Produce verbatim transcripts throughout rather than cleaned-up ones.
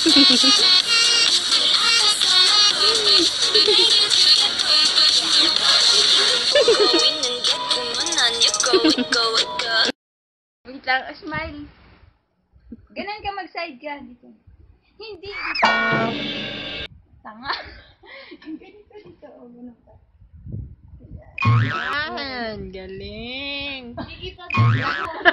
Wait lang, smile. Ganun ka, mag-side ka dito. Hindi. Tanga. Ganito dito. O, ganun ka. Yan, galing. Kikita dito.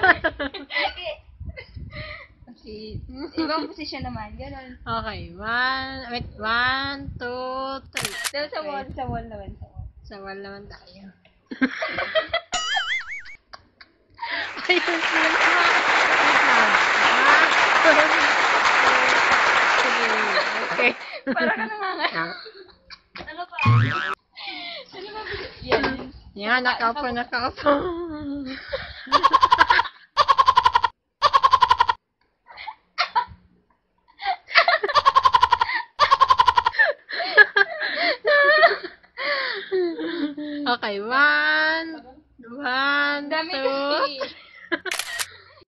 Okay. Ibang posisyon naman. Ganun. Okay, one, wait, one, two, three. So, sa wall, sa wall naman. Sa wall. Sa wall naman tayo. Ayun, sila sa mga. Okay. Para ka nangangaya. Ano pa? Ano ba? Yan. Yan, nakaupo, nakaupo. Okay, one, one, Dami two, kasi.